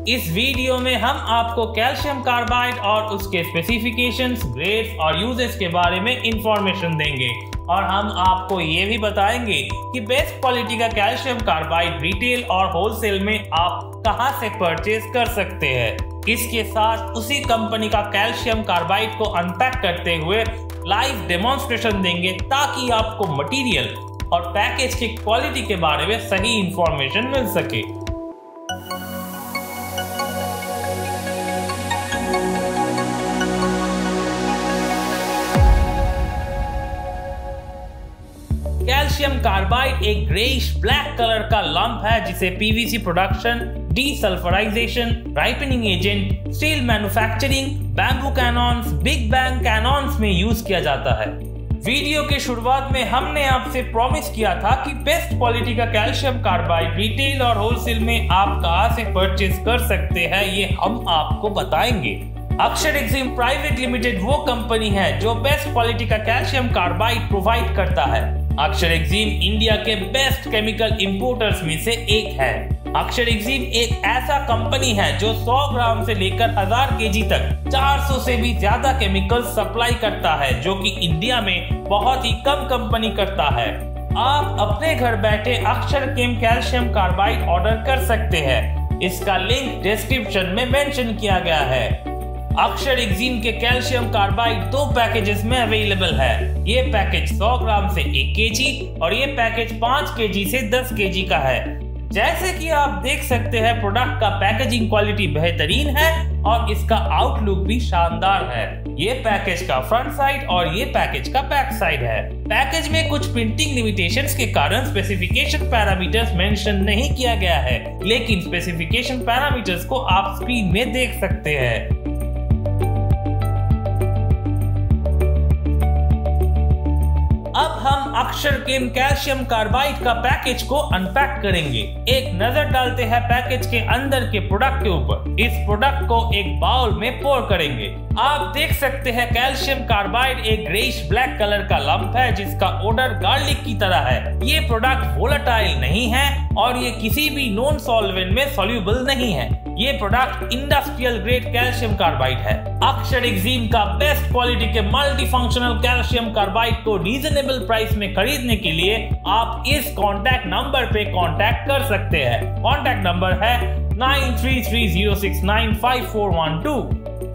इस वीडियो में हम आपको कैल्शियम कार्बाइड और उसके स्पेसिफिकेशंस, ग्रेड्स और यूजेस के बारे में इंफॉर्मेशन देंगे और हम आपको ये भी बताएंगे कि बेस्ट क्वालिटी का कैल्शियम कार्बाइड रिटेल और होलसेल में आप कहां से परचेज कर सकते हैं। इसके साथ उसी कंपनी का कैल्शियम कार्बाइड को अनपैक करते हुए लाइव डेमोन्स्ट्रेशन देंगे ताकि आपको मटेरियल और पैकेज की क्वालिटी के बारे में सही इंफॉर्मेशन मिल सके। कैल्शियम कार्बाइड एक ग्रेइश ब्लैक कलर का लंप है जिसे PVC production, desulphurisation, ripening agent, steel manufacturing, bamboo cannons, big bang cannons में यूज किया जाता है। वीडियो के शुरुआत में हमने आपसे प्रॉमिस किया था कि बेस्ट क्वालिटी का कैल्शियम कार्बाइड रिटेल और होलसेल में आप कहां से परचेज कर सकते हैं ये हम आपको बताएंगे। अक्षर एक्जिम प्राइवेट लिमिटेड वो कंपनी है जो बेस्ट क्वालिटी का कैल्शियम कार्बाइड प्रोवाइड करता है। अक्षर एक्जिम इंडिया के बेस्ट केमिकल इंपोर्टर्स में से एक है। अक्षर एक्जिम एक ऐसा कंपनी है जो 100 ग्राम से लेकर 1000 केजी तक 400 से भी ज्यादा केमिकल सप्लाई करता है, जो कि इंडिया में बहुत ही कम कंपनी करता है। आप अपने घर बैठे अक्षर केम कैल्शियम कार्बाइड ऑर्डर कर सकते हैं। इसका लिंक डिस्क्रिप्शन में मेंशन किया गया है। अक्षर एक्जिम के कैल्शियम कार्बाइड 2 पैकेजेस में अवेलेबल है। ये पैकेज 100 ग्राम से 1 केजी और ये पैकेज 5 केजी से 10 केजी का है। जैसे कि आप देख सकते हैं, प्रोडक्ट का पैकेजिंग क्वालिटी बेहतरीन है और इसका आउटलुक भी शानदार है। ये पैकेज का फ्रंट साइड और ये पैकेज का बैक साइड है। पैकेज में कुछ प्रिंटिंग लिमिटेशंस के कारण स्पेसिफिकेशन पैरामीटर्स मेंशन नहीं किया गया है, लेकिन स्पेसिफिकेशन पैरामीटर्स को आप स्क्रीन में देख सकते हैं। अब हम अक्षर केम कैल्शियम कार्बाइड का पैकेज को अनपैक करेंगे। एक नजर डालते हैं पैकेज के अंदर के प्रोडक्ट के ऊपर। इस प्रोडक्ट को एक बाउल में पोर करेंगे। आप देख सकते हैं कैल्शियम कार्बाइड एक ग्रेइश ब्लैक कलर का लंप है जिसका ओडर गार्लिक की तरह है। ये प्रोडक्ट वोलेटाइल नहीं है और ये किसी भी नॉन सॉल्वेंट में सॉल्युबल नहीं है। ये product industrial grade calcium carbide है। अक्षर एक्जिम का बेस्ट क्वालिटी के मल्टी फंक्शनल कैल्शियम कार्बाइड को रीजनेबल प्राइस में खरीदने के लिए आप इस कॉन्टैक्ट नंबर पे कॉन्टैक्ट कर सकते हैं। कॉन्टैक्ट नंबर है 9330695412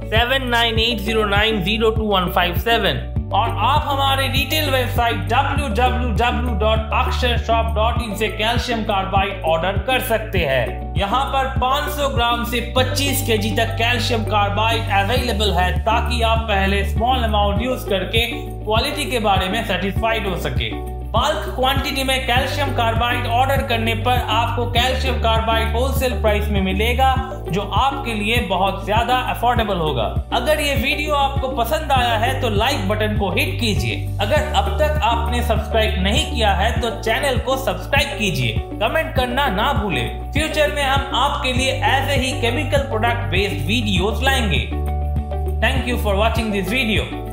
7980902157 और आप हमारे रिटेल वेबसाइट www.aksharshop.in से कैल्शियम कार्बाइड ऑर्डर कर सकते हैं। यहाँ पर 500 ग्राम से 25 केजी तक कैल्शियम कार्बाइड अवेलेबल है ताकि आप पहले स्मॉल अमाउंट यूज करके क्वालिटी के बारे में सेटिस्फाइड हो सके। बल्क क्वांटिटी में कैल्शियम कार्बाइड ऑर्डर करने पर आपको कैल्शियम कार्बाइड होलसेल प्राइस में मिलेगा, जो आपके लिए बहुत ज्यादा अफोर्डेबल होगा। अगर ये वीडियो आपको पसंद आया है तो लाइक बटन को हिट कीजिए। अगर अब तक आपने सब्सक्राइब नहीं किया है तो चैनल को सब्सक्राइब कीजिए। कमेंट करना ना भूलें। फ्यूचर में हम आपके लिए ऐसे ही केमिकल प्रोडक्ट बेस्ड वीडियोस लाएंगे। Thank you for watching this video.